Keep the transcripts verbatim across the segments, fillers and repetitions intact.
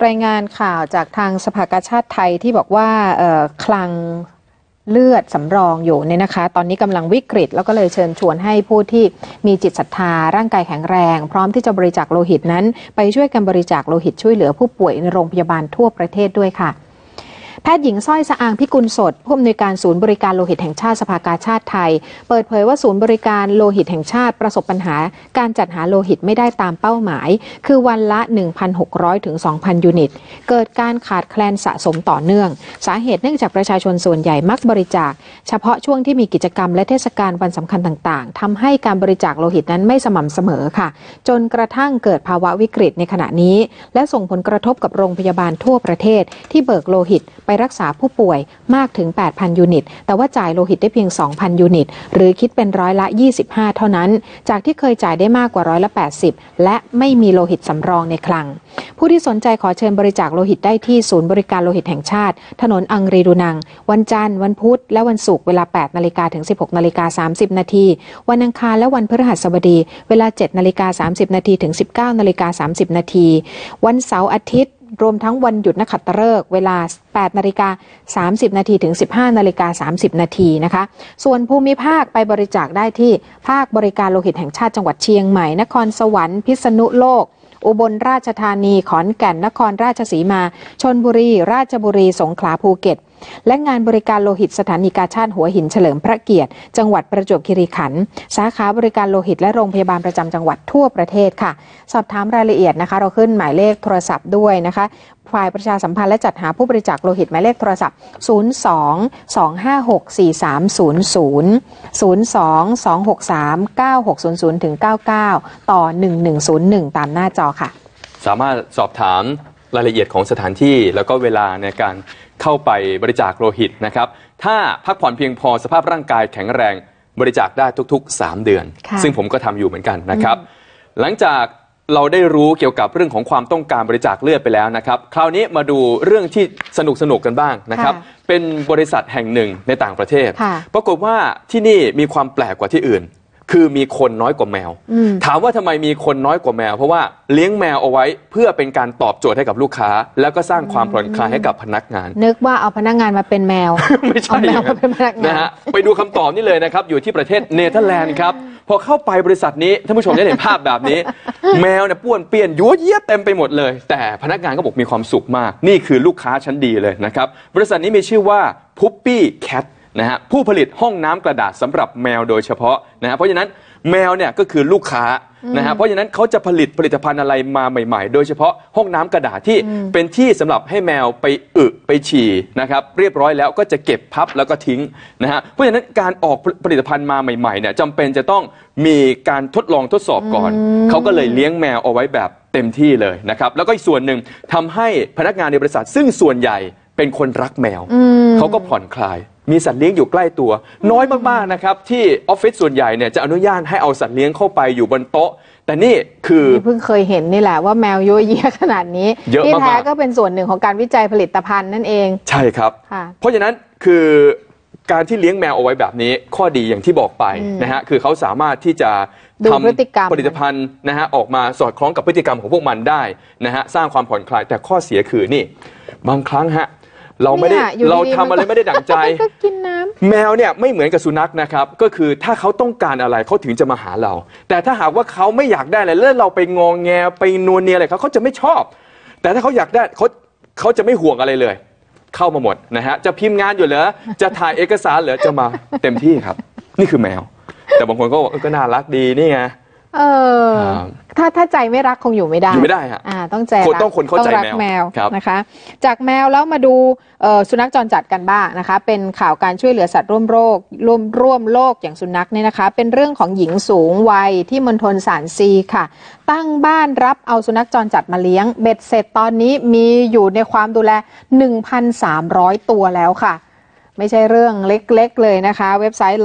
รายงานข่าวจากทางสภากาชาดไทยที่บอกว่าคลังเลือดสำรองอยู่เนี่ยนะคะตอนนี้กำลังวิกฤตแล้วก็เลยเชิญชวนให้ผู้ที่มีจิตศรัทธาร่างกายแข็งแรงพร้อมที่จะบริจาคโลหิตนั้นไปช่วยกันบริจาคโลหิตช่วยเหลือผู้ป่วยในโรงพยาบาลทั่วประเทศด้วยค่ะแพทย์หญิงสร้อยสะอางพิกุลสดผู้อำนวยการศูนย์บริการโลหิตแห่งชาติสภากาชาดไทยเปิดเผยว่าศูนย์บริการโลหิตแห่งชาติประสบปัญหาการจัดหาโลหิตไม่ได้ตามเป้าหมายคือวันละ หนึ่งพันหกร้อย ถึง สองพัน ยูนิตเกิดการขาดแคลนสะสมต่อเนื่องสาเหตุเนื่องจากประชาชนส่วนใหญ่มักบริจาคเฉพาะช่วงที่มีกิจกรรมและเทศกาลวันสำคัญต่างๆทำให้การบริจาคโลหิตนั้นไม่สม่ำเสมอค่ะจนกระทั่งเกิดภาวะวิกฤตในขณะนี้และส่งผลกระทบกับโรงพยาบาลทั่วประเทศที่เบิกโลหิตไปรักษาผู้ป่วยมากถึง แปดพัน ยูนิตแต่ว่าจ่ายโลหิตได้เพียง สองพัน ยูนิตหรือคิดเป็นร้อยละ ยี่สิบห้า เท่านั้นจากที่เคยจ่ายได้มากกว่าร้อยละ แปดสิบ และไม่มีโลหิตสำรองในคลังผู้ที่สนใจขอเชิญบริจาคโลหิตได้ที่ศูนย์บริการโลหิตแห่งชาติถนนอังรีดูนังวันจันทร์วันพุธและวันศุกร์เวลา แปดนาฬิกา ถึง สิบหกนาฬิกาสามสิบ นาทีวันอังคารและวันพฤหัสบดีเวลา เจ็ดนาฬิกาสามสิบ นาทีถึง สิบเก้านาฬิกาสามสิบ นาทีวันเสาร์อาทิตย์รวมทั้งวันหยุดนักขัตฤกษ์เวลา แปดนาฬิกาสามสิบ นาทีถึง สิบห้านาฬิกาสามสิบ นาทีนะคะส่วนภูมิภาคไปบริจาคได้ที่ภาคบริการโลหิตแห่งชาติจังหวัดเชียงใหม่นครสวรรค์พิษณุโลกอุบลราชธานีขอนแก่นนครราชสีมาชลบุรีราชบุรีสงขลาภูเก็ตและงานบริการโลหิตสถานีกาชาดหัวหินเฉลิมพระเกียรติจังหวัดประจวบคีรีขันธ์สาขาบริการโลหิตและโรงพยาบาลประจำจังหวัดทั่วประเทศค่ะสอบถามรายละเอียดนะคะเราขึ้นหมายเลขโทรศัพท์ด้วยนะคะฝ่ายประชาสัมพันธ์และจัดหาผู้บริจาคโลหิตหมายเลขโทรศัพท์ศูนย์ สอง สอง ห้า หก สี่ สาม ศูนย์ ศูนย์ ศูนย์ สอง สอง หก สาม เก้า หก ศูนย์ ศูนย์ ถึง เก้า เก้า ต่อ หนึ่ง หนึ่ง ศูนย์ หนึ่ง ตามหน้าจอค่ะสามารถสอบถามรายละเอียดของสถานที่แล้วก็เวลาในการเข้าไปบริจาคโลหิตนะครับถ้าพักผ่อนเพียงพอสภาพร่างกายแข็งแรงบริจาคได้ทุกๆสามเดือนซึ่งผมก็ทำอยู่เหมือนกันนะครับหลังจากเราได้รู้เกี่ยวกับเรื่องของความต้องการบริจาคเลือดไปแล้วนะครับคราวนี้มาดูเรื่องที่สนุกสนุกกันบ้างนะครับเป็นบริษัทแห่งหนึ่งในต่างประเทศปรากฏว่าที่นี่มีความแปลกกว่าที่อื่นคือมีคนน้อยกว่าแมวถามว่าทำไมมีคนน้อยกว่าแมวเพราะว่าเลี้ยงแมวเอาไว้เพื่อเป็นการตอบโจทย์ให้กับลูกค้าแล้วก็สร้างความผ่อนคลายให้กับพนักงานนึกว่าเอาพนักงานมาเป็นแมวไม่ใช่แมวมาเป็นพนักงานนะฮะไปดูคำตอบนี่เลยนะครับอยู่ที่ประเทศเนเธอร์แลนด์ครับพอเข้าไปบริษัทนี้ท่านผู้ชมได้เห็นภาพแบบนี้ แมวเนี่ยป้วนเปี้ยนยั่วเยี่ยเต็มไปหมดเลยแต่พนักงานก็บอกมีความสุขมากนี่คือลูกค้าชั้นดีเลยนะครับบริษัทนี้มีชื่อว่า Puppy Cat นะฮะผู้ผลิตห้องน้ำกระดาษสำหรับแมวโดยเฉพาะนะฮะเพราะฉะนั้นแมวเนี่ยก็คือลูกค้านะฮะเพราะฉะนั้นเขาจะผลิตผลิตภัณฑ์อะไรมาใหม่ๆโดยเฉพาะห้องน้ำกระดาษที่เป็นที่สำหรับให้แมวไปอึไปฉี่นะครับเรียบร้อยแล้วก็จะเก็บพับแล้วก็ทิ้งนะฮะเพราะฉะนั้นการออกผลิตภัณฑ์มาใหม่ๆเนี่ยจำเป็นจะต้องมีการทดลองทดสอบก่อนเขาก็เลยเลี้ยงแมวเอาไว้แบบเต็มที่เลยนะครับแล้วก็อีกส่วนหนึ่งทำให้พนักงานในบริษัทซึ่งส่วนใหญ่เป็นคนรักแมวเขาก็ผ่อนคลายมีสัตว์เลี้ยงอยู่ใกล้ตัวน้อยมากๆนะครับที่ออฟฟิศส่วนใหญ่เนี่ยจะอนุญาตให้เอาสัตว์เลี้ยงเข้าไปอยู่บนโต๊ะแต่นี่คือเพิ่งเคยเห็นนี่แหละว่าแมวยั่วเยี่ยขนาดนี้ที่แท้ก็เป็นส่วนหนึ่งของการวิจัยผลิตภัณฑ์นั่นเองใช่ครับเพราะฉะนั้นคือการที่เลี้ยงแมวเอาไว้แบบนี้ข้อดีอย่างที่บอกไปนะฮะคือเขาสามารถที่จะทำผลิตภัณฑ์นะฮะออกมาสอดคล้องกับพฤติกรรมของพวกมันได้นะฮะสร้างความผ่อนคลายแต่ข้อเสียคือนี่บางครั้งฮะเราไม่ได้เราทำอะไรไม่ได้ดั่งใจแมวเนี่ยไม่เหมือนกับสุนัขนะครับก็คือถ้าเขาต้องการอะไรเขาถึงจะมาหาเราแต่ถ้าหากว่าเขาไม่อยากได้อะไรแล้วเราไปงองแงไปนัวเนียอะไรเขาเขาจะไม่ชอบแต่ถ้าเขาอยากได้เขาเขาจะไม่ห่วงอะไรเลยเข้ามาหมดนะฮะจะพิมพ์งานอยู่เหรอจะถ่ายเอกสารเหรอจะมาเต็มที่ครับนี่คือแมวแต่บางคนก็บอกก็น่ารักดีนี่ไงเออถ้าถ้าใจไม่รักคงอยู่ไม่ได้อยู่ไม่ได้ฮะต้องใจรักต้องคนเข้าใจแมวนะคะจากแมวแล้วมาดูสุนัขจรจัดกันบ้างนะคะเป็นข่าวการช่วยเหลือสัตว์ร่วมโรคร่วมร่วมโลกอย่างสุนัขเนี่ยนะคะเป็นเรื่องของหญิงสูงวัยที่มณฑลสานซีค่ะตั้งบ้านรับเอาสุนัขจรจัดมาเลี้ยงเบ็ดเสร็จตอนนี้มีอยู่ในความดูแล หนึ่งพันสามร้อย ตัวแล้วค่ะไม่ใช่เรื่องเล็กๆเลยนะคะเว็บไซต์ Lost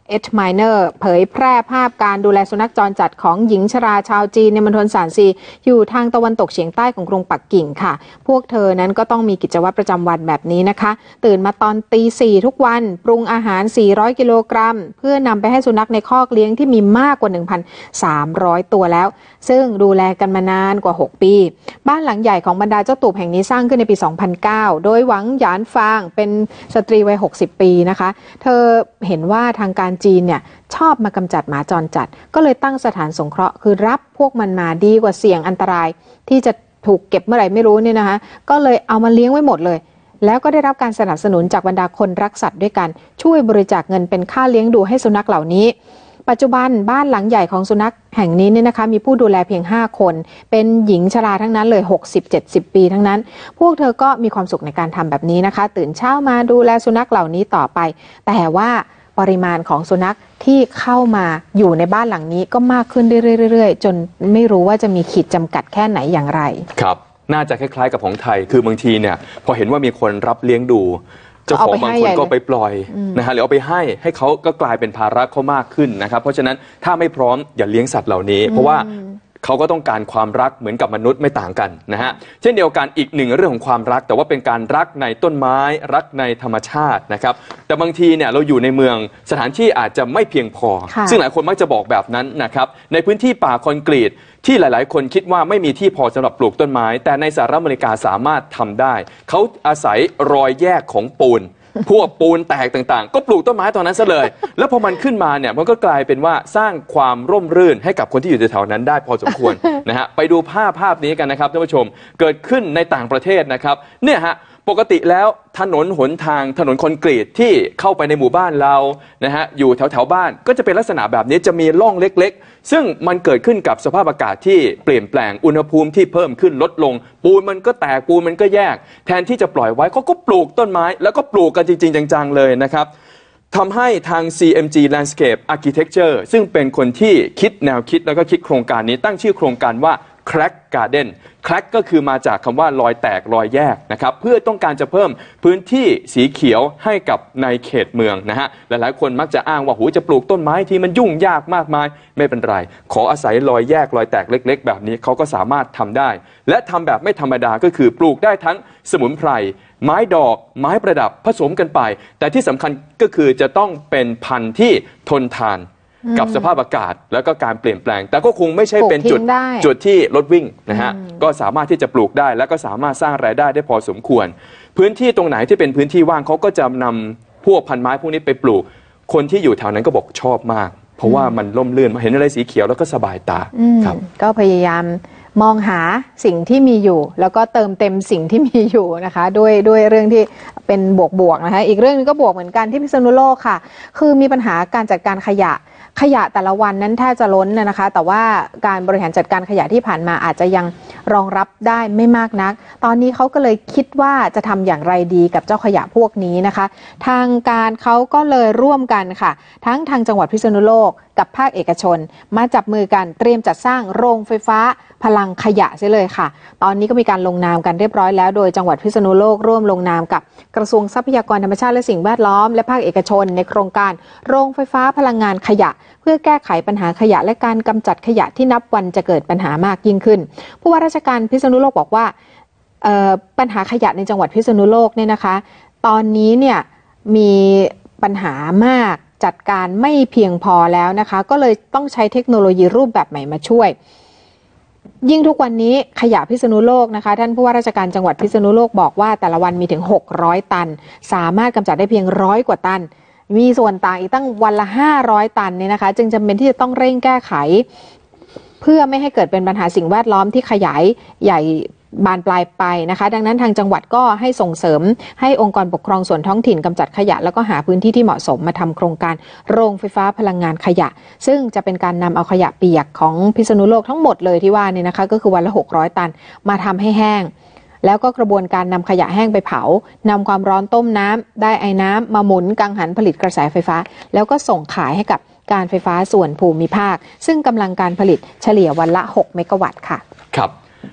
เอ็ดไมเนอร์เผยแพร่ภาพการดูแลสุนัขจรจัดของหญิงชราชาวจีนในมณฑลซานซีอยู่ทางตะวันตกเฉียงใต้ของกรุงปักกิ่งค่ะพวกเธอนั้นก็ต้องมีกิจวัตรประจำวันแบบนี้นะคะตื่นมาตอนตีสี่ทุกวันปรุงอาหารสี่ร้อยกิโลกรัมเพื่อนำไปให้สุนัขในคอกเลี้ยงที่มีมากกว่า หนึ่งพันสามร้อย ตัวแล้วซึ่งดูแลกันมานานกว่าหกปีบ้านหลังใหญ่ของบรรดาเจ้าตูบแห่งนี้สร้างขึ้นในปีสองพันเก้าโดยหวังหยานฟางเป็นสตรีวัยหกสิบปีนะคะเธอเห็นว่าทางการจีนเนี่ยชอบมากำจัดหมาจรจัดก็เลยตั้งสถานสงเคราะห์คือรับพวกมันมาดีกว่าเสี่ยงอันตรายที่จะถูกเก็บเมื่อไหร่ไม่รู้เนี่ยนะคะก็เลยเอามาเลี้ยงไว้หมดเลยแล้วก็ได้รับการสนับสนุนจากบรรดาคนรักสัตว์ด้วยกันช่วยบริจาคเงินเป็นค่าเลี้ยงดูให้สุนัขเหล่านี้ปัจจุบันบ้านหลังใหญ่ของสุนัขแห่งนี้เนี่ยนะคะมีผู้ดูแลเพียงห้าคนเป็นหญิงชราทั้งนั้นเลย หกสิบ เจ็ดสิบ ปีทั้งนั้นพวกเธอก็มีความสุขในการทำแบบนี้นะคะตื่นเช้ามาดูแลสุนัขเหล่านี้ต่อไปแต่ว่าปริมาณของสุนัขที่เข้ามาอยู่ในบ้านหลังนี้ก็มากขึ้นเรื่อยๆจนไม่รู้ว่าจะมีขีดจำกัดแค่ไหนอย่างไรครับน่าจะคล้ายๆกับของไทยคือบางทีเนี่ยพอเห็นว่ามีคนรับเลี้ยงดูเจ้าของบางคนก็ไปปล่อยนะฮะหรือเอาไปให้ให้เขาก็กลายเป็นภาระเขามากขึ้นนะครับเพราะฉะนั้นถ้าไม่พร้อมอย่าเลี้ยงสัตว์เหล่านี้เพราะว่าเขาก็ต้องการความรักเหมือนกับมนุษย์ไม่ต่างกันนะฮะเช่นเดียวกันอีกหนึ่งเรื่องของความรักแต่ว่าเป็นการรักในต้นไม้รักในธรรมชาตินะครับแต่บางทีเนี่ยเราอยู่ในเมืองสถานที่อาจจะไม่เพียงพอซึ่งหลายคนมักจะบอกแบบนั้นนะครับในพื้นที่ป่าคอนกรีตที่หลายๆคนคิดว่าไม่มีที่พอสำหรับปลูกต้นไม้แต่ในสหรัฐอเมริกาสามารถทำได้เขาอาศัยรอยแยกของปูนพวกปูนแตกต่างๆก็ปลูกต้นไม้ตอนนั้นซะเลยแล้วพอมันขึ้นมาเนี่ยมันก็กลายเป็นว่าสร้างความร่มรื่นให้กับคนที่อยู่แถวๆนั้นได้พอสมควร นะฮะไปดูภาพภาพนี้กันนะครับท่านผู้ชมเกิดขึ้นในต่างประเทศนะครับเนี่ยฮะปกติแล้วถนนหนทางถนนคอนกรีตที่เข้าไปในหมู่บ้านเรานะฮะอยู่แถวๆบ้านก็จะเป็นลักษณะแบบนี้จะมีร่องเล็กๆซึ่งมันเกิดขึ้นกับสภาพอากาศที่เปลี่ยนแปลงอุณหภูมิที่เพิ่มขึ้นลดลงปูนมันก็แตกปูนมันก็แยกแทนที่จะปล่อยไว้เขาก็ปลูกต้นไม้แล้วก็ปลูกกันจริงๆจังๆเลยนะครับทำให้ทาง ซี เอ็ม จี Landscape Architecture ซึ่งเป็นคนที่คิดแนวคิดแล้วก็คิดโครงการนี้ตั้งชื่อโครงการว่า Crack Garden Crack ก็คือมาจากคำว่ารอยแตกรอยแยกนะครับเพื่อต้องการจะเพิ่มพื้นที่สีเขียวให้กับในเขตเมืองนะฮะหลายๆคนมักจะอ้างว่าหูจะปลูกต้นไม้ที่มันยุ่งยากมากมายไม่เป็นไรขออาศัยรอยแยกรอยแตกเล็กๆแบบนี้เขาก็สามารถทำได้และทำแบบไม่ธรรมดาก็คือปลูกได้ทั้งสมุนไพรไม้ดอกไม้ประดับผสมกันไปแต่ที่สำคัญก็คือจะต้องเป็นพันธุ์ที่ทนทานกับสภาพอากาศแล้วก็การเปลี่ยนแปลงแต่ก็คงไม่ใช่เป็นจุดจุดที่รถวิ่งนะฮะก็สามารถที่จะปลูกได้แล้วก็สามารถสร้างรายได้ได้พอสมควรพื้นที่ตรงไหนที่เป็นพื้นที่ว่างเขาก็จะนำพวกพันไม้พวกนี้ไปปลูกคนที่อยู่แถวนั้นก็บอกชอบมากเพราะว่ามันร่มรื่นเห็นอะไรสีเขียวแล้วก็สบายตาครับก็พยายามมองหาสิ่งที่มีอยู่แล้วก็เติมเต็มสิ่งที่มีอยู่นะคะด้วยด้วยเรื่องที่เป็นบวกๆนะคะอีกเรื่องนึงก็บวกเหมือนกันที่พิษณุโลกค่ะคือมีปัญหาการจัดการขยะขยะแต่ละวันนั้นแทบจะล้นนะคะแต่ว่าการบริหารจัดการขยะที่ผ่านมาอาจจะยังรองรับได้ไม่มากนักตอนนี้เขาก็เลยคิดว่าจะทำอย่างไรดีกับเจ้าขยะพวกนี้นะคะทางการเขาก็เลยร่วมกันค่ะทั้งทางจังหวัดพิษณุโลกกับภาคเอกชนมาจับมือกันเตรียมจัดสร้างโรงไฟฟ้าพลังขยะเสียเลยค่ะตอนนี้ก็มีการลงนามกันเรียบร้อยแล้วโดยจังหวัดพิษณุโลกร่วมลงนามกับกระทรวงทรัพยากรธรรมชาติและสิ่งแวดล้อมและภาคเอกชนในโครงการโรงไฟฟ้าพลังงานขยะเพื่อแก้ไขปัญหาขยะและการกำจัดขยะที่นับวันจะเกิดปัญหามากยิ่งขึ้นผู้ว่าราชการพิษณุโลกบอกว่าปัญหาขยะในจังหวัดพิษณุโลกเนี่ยนะคะตอนนี้เนี่ยมีปัญหามากจัดการไม่เพียงพอแล้วนะคะก็เลยต้องใช้เทคโนโลยีรูปแบบใหม่มาช่วยยิ่งทุกวันนี้ขยะพิษณุโลกนะคะท่านผู้ว่าราชการจังหวัดพิษณุโลกบอกว่าแต่ละวันมีถึงหกร้อยตันสามารถกำจัดได้เพียงร้อยกว่าตันมีส่วนต่างอีกตั้งวันละห้าร้อยตันเนี่ยนะคะจึงจำเป็นที่จะต้องเร่งแก้ไขเพื่อไม่ให้เกิดเป็นปัญหาสิ่งแวดล้อมที่ขยายใหญ่บานปลายไปนะคะดังนั้นทางจังหวัดก็ให้ส่งเสริมให้องค์กรปกครองส่วนท้องถิ่นกำจัดขยะแล้วก็หาพื้นที่ที่เหมาะสมมาทำโครงการโรงไฟฟ้าพลังงานขยะซึ่งจะเป็นการนำเอาขยะเปียกของพิษณุโลกทั้งหมดเลยที่ว่านี่นะคะก็คือวันละหกร้อยตันมาทำให้แห้งแล้วก็กระบวนการนำขยะแห้งไปเผานำความร้อนต้มน้ำได้ไอ้น้ำมาหมุนกังหันผลิตกระแสไฟฟ้าแล้วก็ส่งขายให้กับการไฟฟ้าส่วนภูมิภาคซึ่งกำลังการผลิตเฉลี่ยวันละหกเมกะวัตต์ค่ะครับ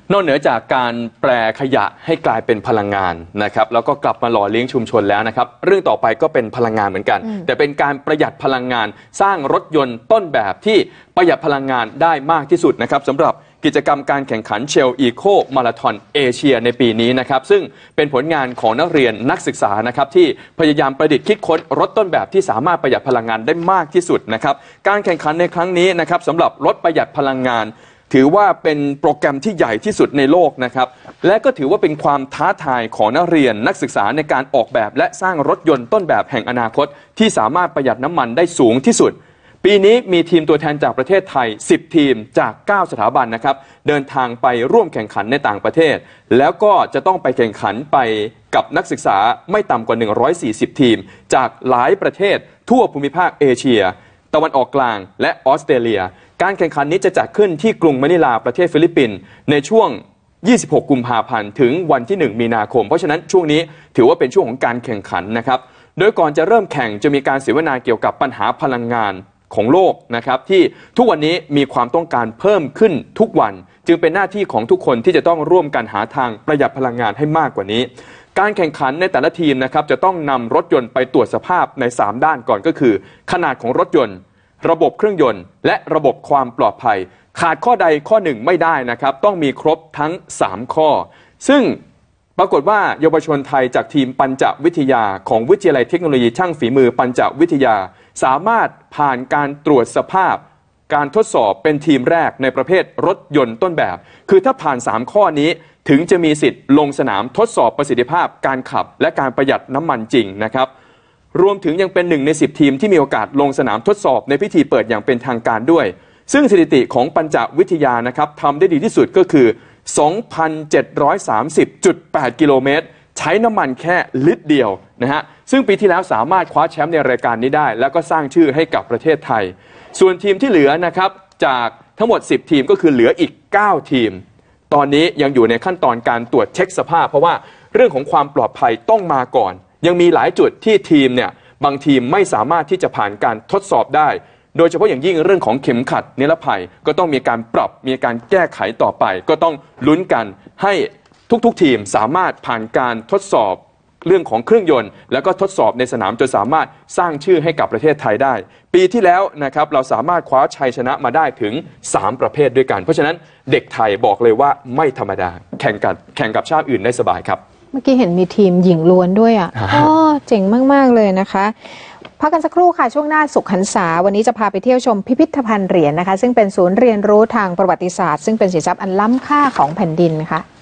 นอกเหนือจากการแปลขยะให้กลายเป็นพลังงานนะครับแล้วก็กลับมาหล่อเลี้ยงชุมชนแล้วนะครับเรื่องต่อไปก็เป็นพลังงานเหมือนกันแต่เป็นการประหยัดพลังงานสร้างรถยนต์ต้นแบบที่ประหยัดพลังงานได้มากที่สุดนะครับสำหรับกิจกรรมการแข่งขันเชลอีโคมาราธอนเอเชียในปีนี้นะครับซึ่งเป็นผลงานของนักเรียนนักศึกษานะครับที่พยายามประดิษฐ์คิดค้นรถต้นแบบที่สามารถประหยัดพลังงานได้มากที่สุดนะครับการแข่งขันในครั้งนี้นะครับสำหรับรถประหยัดพลังงานถือว่าเป็นโปรแกรมที่ใหญ่ที่สุดในโลกนะครับและก็ถือว่าเป็นความท้าทายของนักเรียนนักศึกษาในการออกแบบและสร้างรถยนต์ต้นแบบแห่งอนาคตที่สามารถประหยัดน้ำมันได้สูงที่สุดปีนี้มีทีมตัวแทนจากประเทศไทยสิบทีมจากเก้าสถาบันนะครับเดินทางไปร่วมแข่งขันในต่างประเทศแล้วก็จะต้องไปแข่งขันไปกับนักศึกษาไม่ต่ำกว่าหนึ่งร้อยสี่สิบทีมจากหลายประเทศทั่วภูมิภาคเอเชียตะวันออกกลางและออสเตรเลียการแข่งขันนี้จะจัดขึ้นที่กรุงมะนิลาประเทศฟิลิปปินส์ในช่วงยี่สิบหกกุมภาพันธ์ถึงวันที่หนึ่งมีนาคมเพราะฉะนั้นช่วงนี้ถือว่าเป็นช่วงของการแข่งขันนะครับโดยก่อนจะเริ่มแข่งจะมีการเสวนาเกี่ยวกับปัญหาพลังงานของโลกนะครับที่ทุกวันนี้มีความต้องการเพิ่มขึ้นทุกวันจึงเป็นหน้าที่ของทุกคนที่จะต้องร่วมกันหาทางประหยัดพลังงานให้มากกว่านี้การแข่งขันในแต่ละทีมนะครับจะต้องนำรถยนต์ไปตรวจสภาพในสามด้านก่อนก็คือขนาดของรถยนต์ระบบเครื่องยนต์และระบบความปลอดภัยขาดข้อใดข้อหนึ่งไม่ได้นะครับต้องมีครบทั้งสามข้อซึ่งปรากฏว่าเยาวชนไทยจากทีมปัญจวิทยาของวิทยาลัยเทคโนโลยีช่างฝีมือปัญจวิทยาสามารถผ่านการตรวจสภาพการทดสอบเป็นทีมแรกในประเภทรถยนต์ต้นแบบคือถ้าผ่านสามข้อนี้ถึงจะมีสิทธิ์ลงสนามทดสอบประสิทธิภาพการขับและการประหยัดน้ำมันจริงนะครับรวมถึงยังเป็นหนึ่งในสิบทีมที่มีโอกาสลงสนามทดสอบในพิธีเปิดอย่างเป็นทางการด้วยซึ่งสถิติของปัญจวิทยานะครับทำได้ดีที่สุดก็คือ สองพันเจ็ดร้อยสามสิบจุดแปด กิโลเมตรใช้น้ำมันแค่ลิตรเดียวนะฮะซึ่งปีที่แล้วสามารถคว้าแชมป์ในรายการนี้ได้แล้วก็สร้างชื่อให้กับประเทศไทยส่วนทีมที่เหลือนะครับจากทั้งหมดสิบทีมก็คือเหลืออีกเก้าทีมตอนนี้ยังอยู่ในขั้นตอนการตรวจเช็คสภาพเพราะว่าเรื่องของความปลอดภัยต้องมาก่อนยังมีหลายจุดที่ทีมเนี่ยบางทีมไม่สามารถที่จะผ่านการทดสอบได้โดยเฉพาะอย่างยิ่งเรื่องของเข็มขัดนิรภัยก็ต้องมีการปรับมีการแก้ไขต่อไปก็ต้องลุ้นกันให้ทุกๆทีมสามารถผ่านการทดสอบเรื่องของเครื่องยนต์แล้วก็ทดสอบในสนามจนสามารถสร้างชื่อให้กับประเทศไทยได้ปีที่แล้วนะครับเราสามารถคว้าชัยชนะมาได้ถึงสามประเภทด้วยกันเพราะฉะนั้นเด็กไทยบอกเลยว่าไม่ธรรมดาแข่งกับแข่งกับชาติอื่นได้สบายครับเมื่อกี้เห็นมีทีมหญิงล้วนด้วยอ่ะอ๋อเจ๋งมากๆเลยนะคะพักกันสักครู่ค่ะช่วงหน้าสุขหันษาวันนี้จะพาไปเที่ยวชมพิพิธภัณฑ์เหรียญนะคะซึ่งเป็นศูนย์เรียนรู้ทางประวัติศาสตร์ซึ่งเป็นสินทรัพย์อันล้ำค่าของแผ่นดินค่ะ